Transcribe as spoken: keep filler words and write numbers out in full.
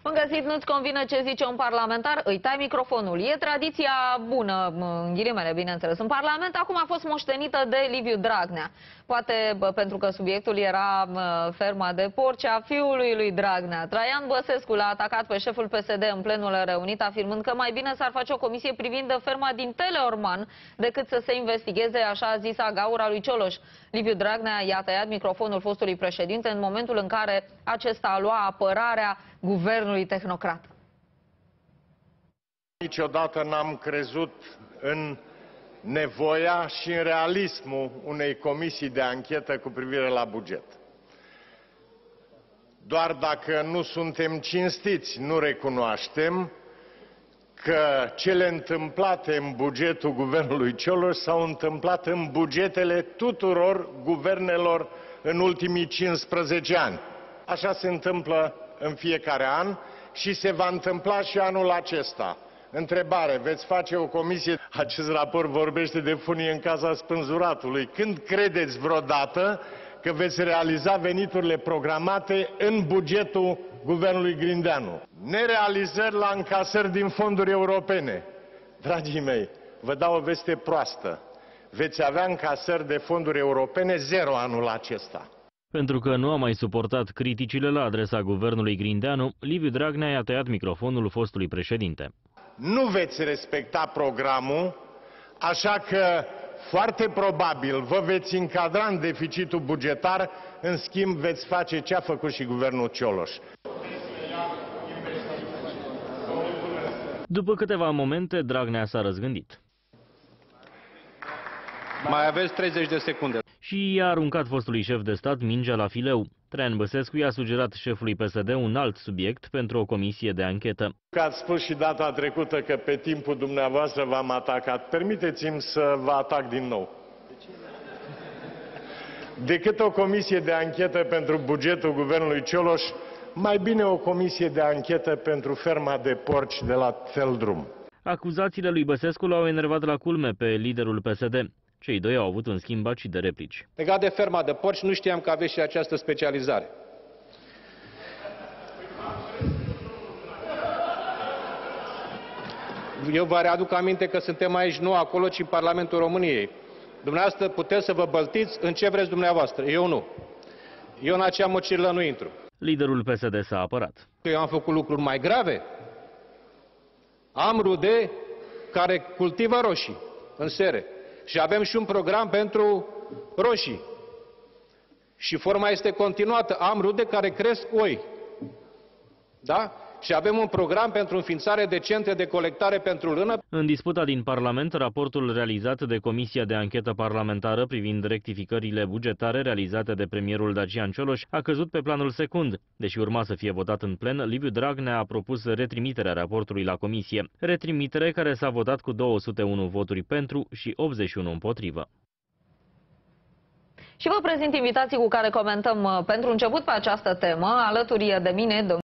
Bun găsit, nu-ți convine ce zice un parlamentar? Îi tai microfonul. E tradiția bună, în ghilimele, bineînțeles. În Parlament acum a fost moștenită de Liviu Dragnea. Poate bă, pentru că subiectul era bă, ferma de porci a fiului lui Dragnea. Traian Băsescu l-a atacat pe șeful P S D în plenul reunit, afirmând că mai bine s-ar face o comisie privind ferma din Teleorman decât să se investigheze așa zisa gaura lui Cioloș. Liviu Dragnea i-a tăiat microfonul fostului președinte în momentul în care acesta a luat apărarea guvernului tehnocrat. Niciodată n-am crezut în nevoia și în realismul unei comisii de anchetă cu privire la buget. Doar dacă nu suntem cinstiți, nu recunoaștem că cele întâmplate în bugetul guvernului Cioloș s-au întâmplat în bugetele tuturor guvernelor în ultimii cincisprezece ani. Așa se întâmplă în fiecare an și se va întâmpla și anul acesta. Întrebare, veți face o comisie? Acest raport vorbește de funie în casa spânzuratului. Când credeți vreodată că veți realiza veniturile programate în bugetul guvernului Grindeanu? Nerealizări la încasări din fonduri europene. Dragii mei, vă dau o veste proastă. Veți avea încasări de fonduri europene zero anul acesta. Pentru că nu a mai suportat criticile la adresa guvernului Grindeanu, Liviu Dragnea i-a tăiat microfonul fostului președinte. Nu veți respecta programul, așa că foarte probabil vă veți încadra în deficitul bugetar, în schimb veți face ce a făcut și guvernul Cioloș. După câteva momente, Dragnea s-a răzgândit. Mai aveți treizeci de secunde. Și i-a aruncat fostului șef de stat mingea la fileu. Traian Băsescu i-a sugerat șefului P S D un alt subiect pentru o comisie de anchetă. Că ați spus și data trecută că pe timpul dumneavoastră v-am atacat. Permiteți-mi să vă atac din nou. Decât o comisie de anchetă pentru bugetul guvernului Cioloș, mai bine o comisie de anchetă pentru ferma de porci de la Teldrum. Acuzațiile lui Băsescu l-au enervat la culme pe liderul P S D. Cei doi au avut un schimb acid de replici. Legat de ferma de porci, nu știam că aveți și această specializare. Eu vă readuc aminte că suntem aici nu acolo, ci în Parlamentul României. Dumneavoastră puteți să vă băltiți în ce vreți dumneavoastră. Eu nu. Eu în acea măcirlă nu intru. Liderul P S D s-a apărat. Eu am făcut lucruri mai grave. Am rude care cultivă roșii în sere. Și avem și un program pentru roșii. Și forma este continuată. Am rude care cresc oi. Da? Și avem un program pentru înființare de centre de colectare pentru lână. În disputa din Parlament, raportul realizat de Comisia de Anchetă Parlamentară privind rectificările bugetare realizate de premierul Dacian Cioloș a căzut pe planul secund. Deși urma să fie votat în plen, Liviu Dragnea a propus retrimiterea raportului la Comisie. Retrimitere care s-a votat cu două sute unu voturi pentru și optzeci și unu împotrivă. Și vă prezint invitații cu care comentăm pentru început pe această temă. Alături de mine,